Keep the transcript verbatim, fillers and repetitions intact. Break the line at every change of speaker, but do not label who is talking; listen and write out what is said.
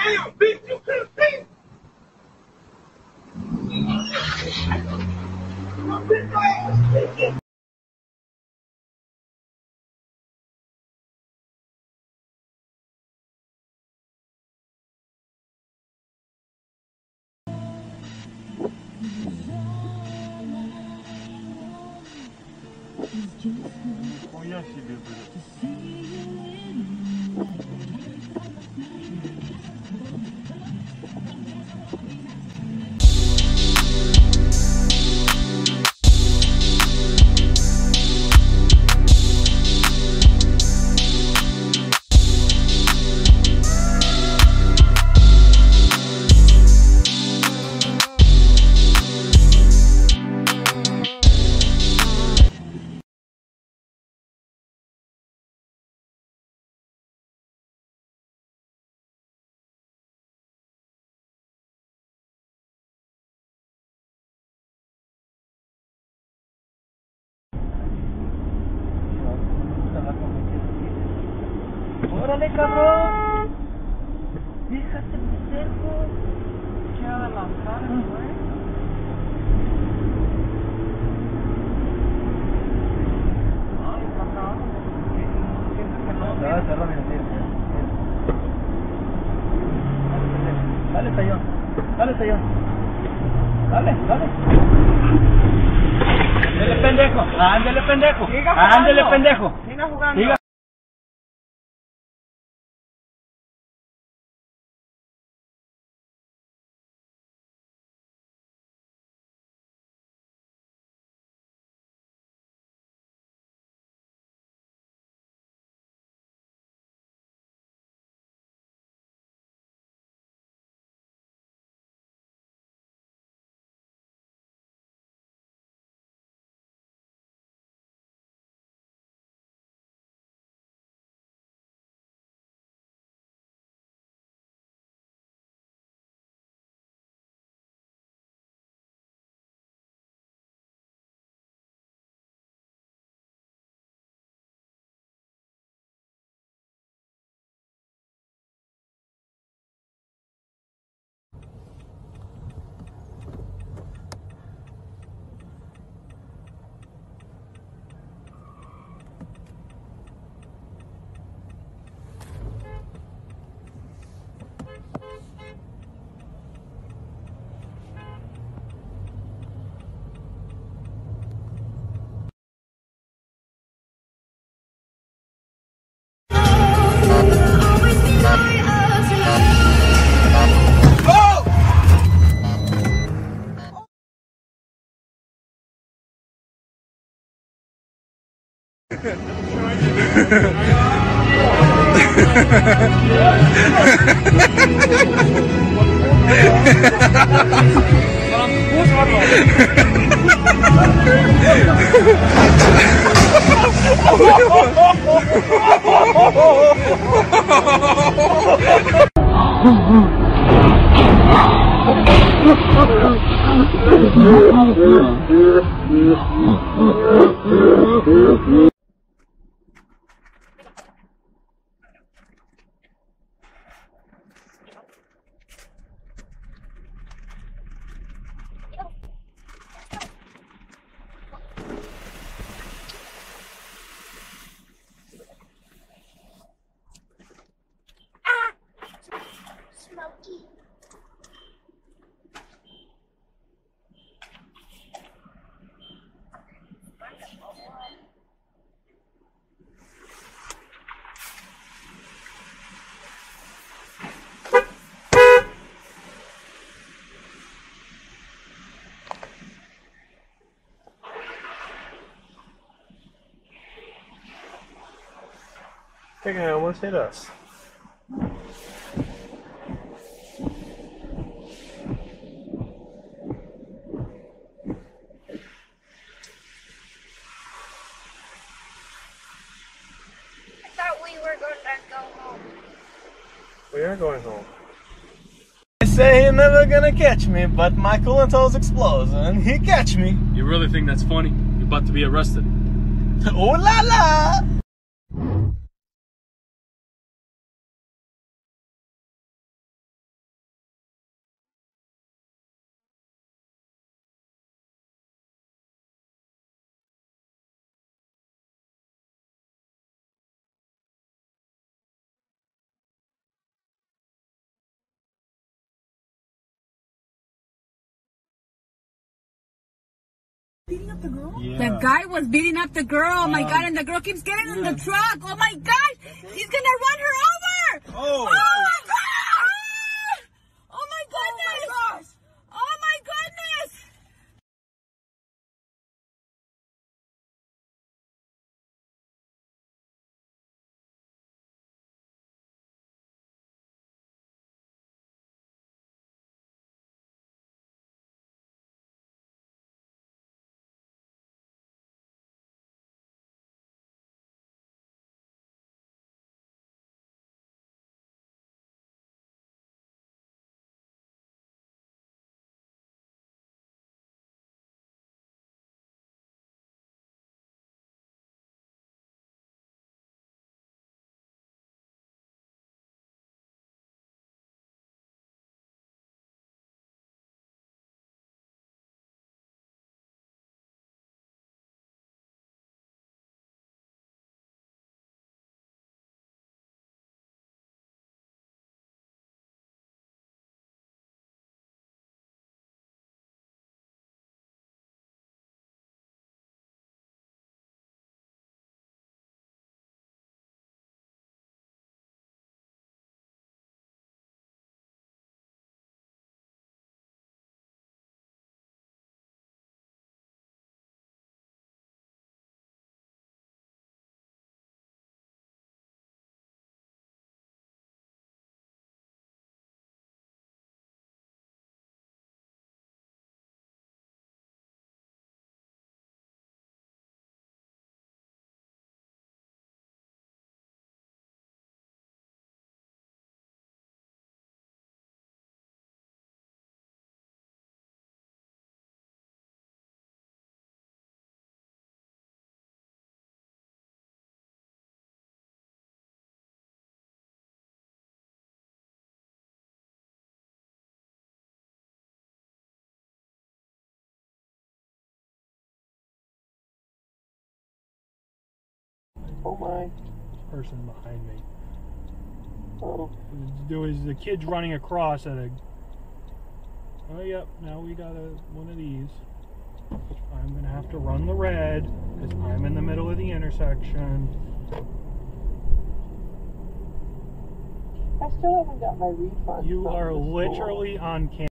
Damn, bitch, you could have seen.
Oh, yes, you do.
¡Órale, cabrón! ¡Déjate mi cerco! ¡Qué adelantar, güey! ¡Ay, papá! Siento que no...
Te vas a cerrar mi tiempo. Dale, Tallón. Dale, Tallón. Dale, dale. Ándele, pendejo. Ándele, pendejo. Ándele, pendejo.
Siga jugando.
Siga.
Smoky.
They're gonna almost hit us.
I thought we were going to go home.
We are going home. They say you're never gonna catch me, but my coolant hose explodes and he catch me.
You really think that's funny? You're about to be arrested.
Oh la la!
Beating up the girl?
Yeah.
The guy was beating up the girl. Oh my
Um,
God, and the girl keeps getting in
yeah.
the truck. Oh my God, he's gonna run her over.
Oh.
Oh my God. Oh my goodness. Oh my goodness.
Oh my.
Person behind me.
Oh.
There was the kids running across at a. Oh yep. Now we got a one of these. I'm gonna have to run the red because I'm in the middle of the intersection.
I still haven't got my refund.
You
from
are
the school.
literally on camera.